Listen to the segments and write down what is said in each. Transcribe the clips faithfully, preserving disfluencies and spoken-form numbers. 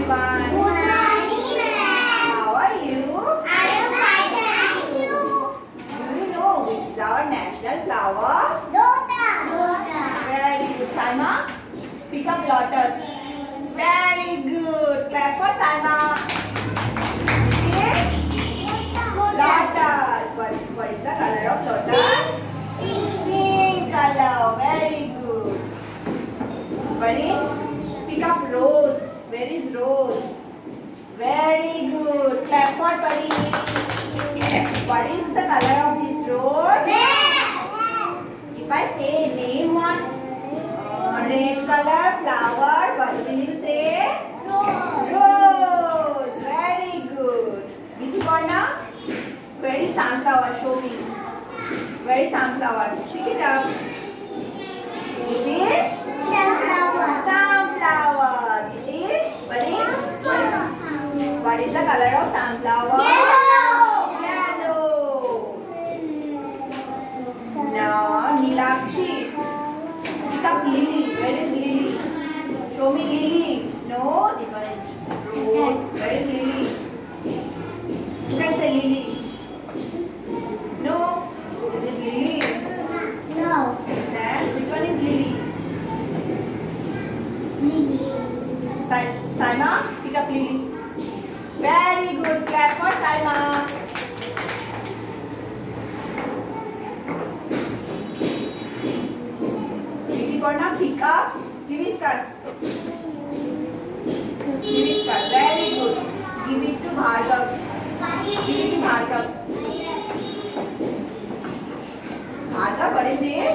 everyone. Good morning, ma'am. How are you? I am fine, thank you. Do you know which is our national flower? Lotus. Lotus. Very good, Saima. Pick up lotus. Very good. Clap for Saima. Okay? Lotus. What, what is the color of lotus? Pink. Pink color. Very good. Buddy, pick up rose. Where is rose? Very good. Clap for Buddy. What is the color of this rose? Red. If I say name one uh, red color flower, what will you say? Rose. Rose. Very good. Vidhiparna, where is sunflower? Show me. Where is sunflower? Pick it up. This is Sunflower. sunflower. This is what is? What is the color of sunflower? Yellow. Yellow. Now Nilakshi, pick up lily. Where is lily? Show me lily. No, this one is rose. Where is lily? You can say lily. No, is it lily? No. Then which one is lily? Lily. Si- Saima, pick up lily. Very good. Clap for Saima. Vidhiparna, pick up hibiscus. Hibiscus. Very good. Give it to Bhargav. Give it to Bhargav. Bhargav, what is this?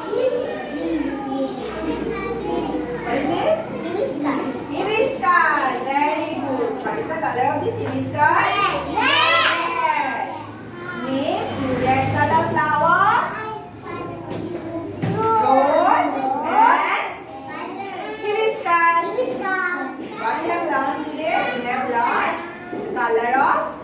What is this? Hibiscus. Very good. What is the color of this hibiscus? Red. Name two red color flower. Rose and hibiscus. What we have learned today? We have learned the color of